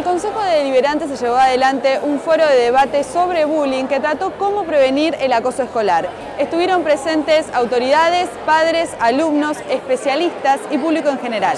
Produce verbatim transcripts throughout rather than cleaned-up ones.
el Consejo de Deliberantes se llevó adelante un foro de debate sobre bullying que trató cómo prevenir el acoso escolar. Estuvieron presentes autoridades, padres, alumnos, especialistas y público en general.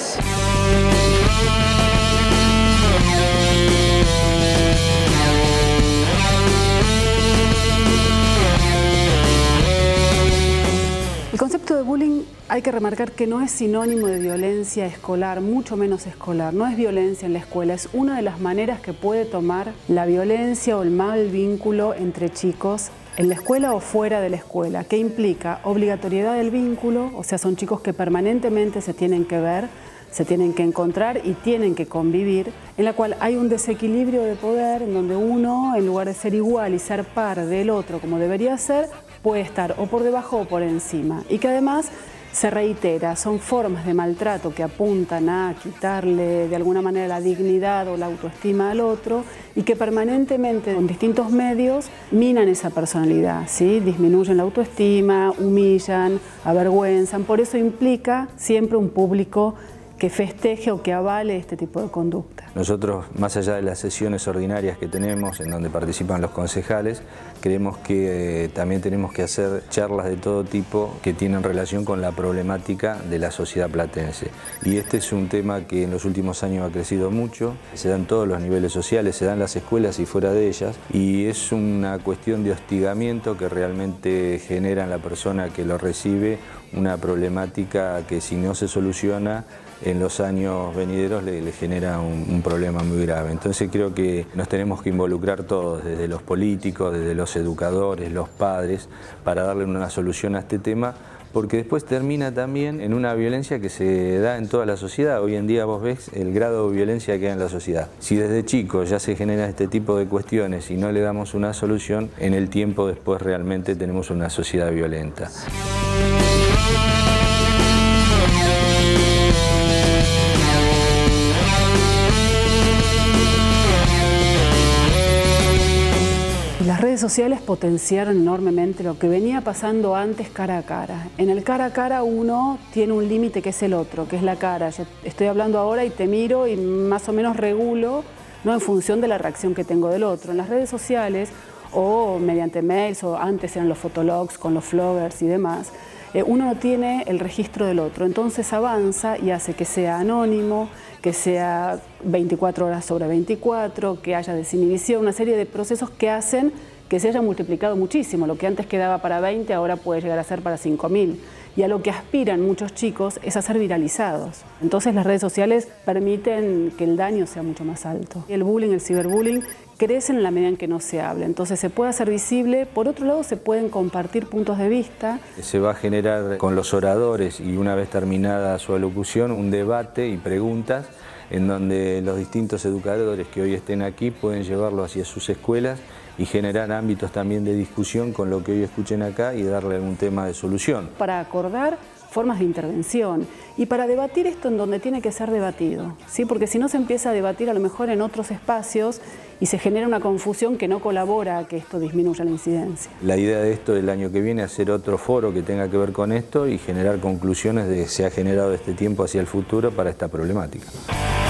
El concepto de bullying hay que remarcar que no es sinónimo de violencia escolar, mucho menos escolar. No es violencia en la escuela, es una de las maneras que puede tomar la violencia o el mal vínculo entre chicos en la escuela o fuera de la escuela, que implica obligatoriedad del vínculo, o sea, son chicos que permanentemente se tienen que ver, se tienen que encontrar y tienen que convivir, en la cual hay un desequilibrio de poder en donde uno, en lugar de ser igual y ser par del otro como debería ser, puede estar o por debajo o por encima, y que además se reitera, son formas de maltrato que apuntan a quitarle de alguna manera la dignidad o la autoestima al otro y que permanentemente con distintos medios minan esa personalidad, ¿sí? Disminuyen la autoestima, humillan, avergüenzan, por eso implica siempre un público que festeje o que avale este tipo de conducta. Nosotros, más allá de las sesiones ordinarias que tenemos, en donde participan los concejales, creemos que eh, también tenemos que hacer charlas de todo tipo que tienen relación con la problemática de la sociedad platense. Y este es un tema que en los últimos años ha crecido mucho, se da en todos los niveles sociales, se da en las escuelas y fuera de ellas, y es una cuestión de hostigamiento que realmente genera en la persona que lo recibe una problemática que, si no se soluciona, en los años venideros le, le genera un, un problema muy grave. Entonces creo que nos tenemos que involucrar todos, desde los políticos, desde los educadores, los padres, para darle una solución a este tema, porque después termina también en una violencia que se da en toda la sociedad. Hoy en día vos ves el grado de violencia que hay en la sociedad. Si desde chicos ya se genera este tipo de cuestiones y no le damos una solución, en el tiempo después realmente tenemos una sociedad violenta. Las redes sociales potenciaron enormemente lo que venía pasando antes cara a cara. En el cara a cara uno tiene un límite que es el otro, que es la cara. Yo estoy hablando ahora y te miro y más o menos regulo, ¿no?, en función de la reacción que tengo del otro. En las redes sociales o mediante mails, o antes eran los fotologs con los floggers y demás, eh, uno no tiene el registro del otro, entonces avanza y hace que sea anónimo, que sea veinticuatro horas sobre veinticuatro, que haya desinhibición, una serie de procesos que hacen que se haya multiplicado muchísimo. Lo que antes quedaba para veinte ahora puede llegar a ser para cinco mil. Y a lo que aspiran muchos chicos es a ser viralizados. Entonces las redes sociales permiten que el daño sea mucho más alto. El bullying, el ciberbullying, crecen en la medida en que no se habla. Entonces se puede hacer visible, por otro lado se pueden compartir puntos de vista. Se va a generar con los oradores, y una vez terminada su alocución, un debate y preguntas en donde los distintos educadores que hoy estén aquí pueden llevarlo hacia sus escuelas y generar ámbitos también de discusión con lo que hoy escuchen acá y darle algún tema de solución. Para acordar formas de intervención y para debatir esto en donde tiene que ser debatido, ¿sí? Porque si no se empieza a debatir a lo mejor en otros espacios y se genera una confusión que no colabora a que esto disminuya la incidencia. La idea de esto del año que viene es hacer otro foro que tenga que ver con esto y generar conclusiones de que se ha generado este tiempo hacia el futuro para esta problemática.